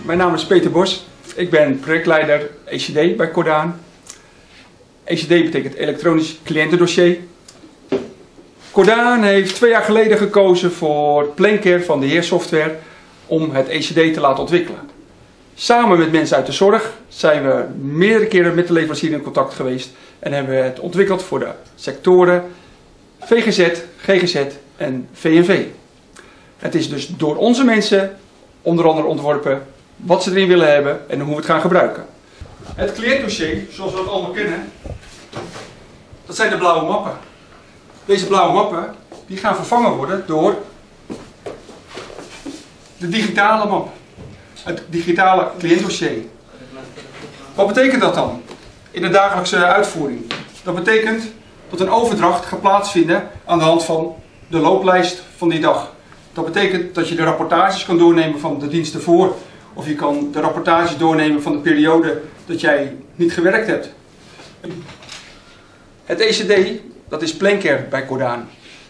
mijn naam is Peter Bos. Ik ben projectleider ECD bij Cordaan. ECD betekent elektronisch cliëntendossier. Cordaan heeft 2 jaar geleden gekozen voor Planker van de Heersoftware om het ECD te laten ontwikkelen. Samen met mensen uit de zorg zijn we meerdere keren met de leverancier in contact geweest en hebben we het ontwikkeld voor de sectoren VGZ, GGZ en VNV. Het is dus door onze mensen onder andere ontworpen wat ze erin willen hebben en hoe we het gaan gebruiken. Het cliëntdossier, zoals we het allemaal kennen, dat zijn de blauwe mappen. Deze blauwe mappen die gaan vervangen worden door de digitale map. Het digitale cliëntdossier. Wat betekent dat dan in de dagelijkse uitvoering? Dat betekent dat een overdracht gaat plaatsvinden aan de hand van de looplijst van die dag. Dat betekent dat je de rapportages kan doornemen van de dienst ervoor. Of je kan de rapportages doornemen van de periode dat jij niet gewerkt hebt. Het ECD, dat is Planker bij Cordaan.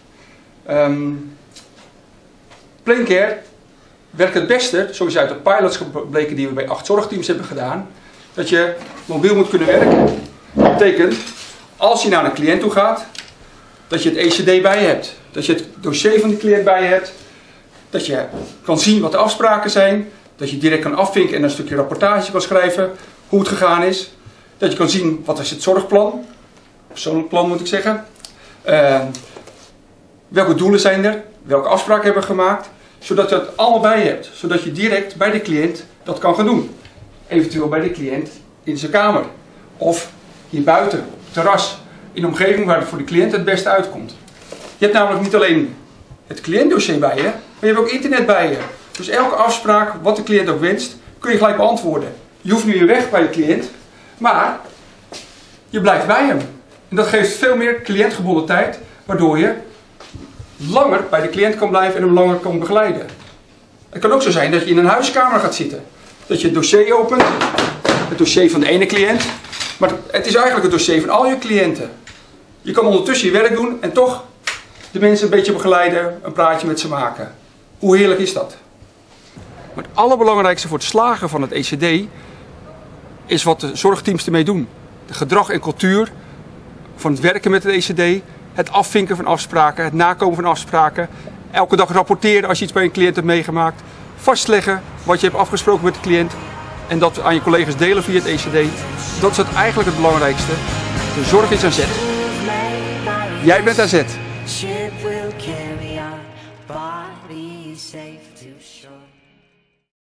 Planker werkt het beste, zo is uit de pilots gebleken die we bij 8 zorgteams hebben gedaan, dat je mobiel moet kunnen werken. Dat betekent, als je naar een cliënt toe gaat, dat je het ECD bij je hebt. Dat je het dossier van de cliënt bij je hebt. Dat je kan zien wat de afspraken zijn. Dat je direct kan afvinken en een stukje rapportage kan schrijven hoe het gegaan is. Dat je kan zien wat is het zorgplan. Persoonlijk plan moet ik zeggen. Welke doelen zijn er? Welke afspraken hebben we gemaakt? Zodat je het allemaal bij je hebt. Zodat je direct bij de cliënt dat kan gaan doen. Eventueel bij de cliënt in zijn kamer. Of hier buiten, op het terras. In de omgeving waar het voor de cliënt het beste uitkomt. Je hebt namelijk niet alleen het cliëntdossier bij je, maar je hebt ook internet bij je. Dus elke afspraak, wat de cliënt ook wenst, kun je gelijk beantwoorden. Je hoeft nu weg bij de cliënt, maar je blijft bij hem. En dat geeft veel meer cliëntgebonden tijd, waardoor je langer bij de cliënt kan blijven en hem langer kan begeleiden. Het kan ook zo zijn dat je in een huiskamer gaat zitten. Dat je het dossier opent, het dossier van de ene cliënt, maar het is eigenlijk het dossier van al je cliënten. Je kan ondertussen je werk doen en toch de mensen een beetje begeleiden, een praatje met ze maken. Hoe heerlijk is dat? Maar het allerbelangrijkste voor het slagen van het ECD is wat de zorgteams ermee doen. De gedrag en cultuur van het werken met het ECD, het afvinken van afspraken, het nakomen van afspraken, elke dag rapporteren als je iets bij een cliënt hebt meegemaakt, vastleggen wat je hebt afgesproken met de cliënt en dat aan je collega's delen via het ECD. Dat is eigenlijk het belangrijkste. De zorg is aan zet. Jij bent aan zet. Ship will carry our bodies safe to shore.